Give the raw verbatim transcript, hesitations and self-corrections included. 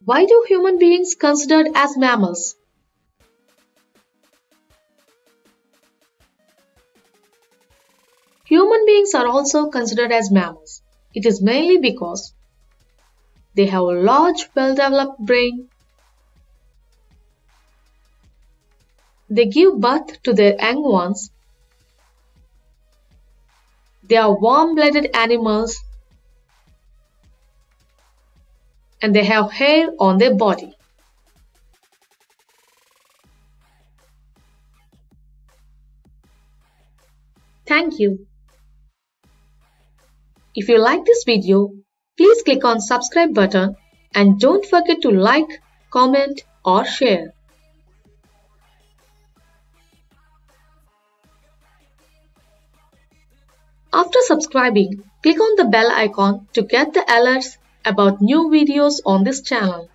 Why do human beings considered as mammals? Human beings are also considered as mammals. It is mainly because they have a large, well-developed brain. They give birth to their young ones. They are warm-blooded animals. And they have hair on their body. Thank you. If you like this video, please click on subscribe button and don't forget to like, comment or share. After subscribing, click on the bell icon to get the alerts about new videos on this channel.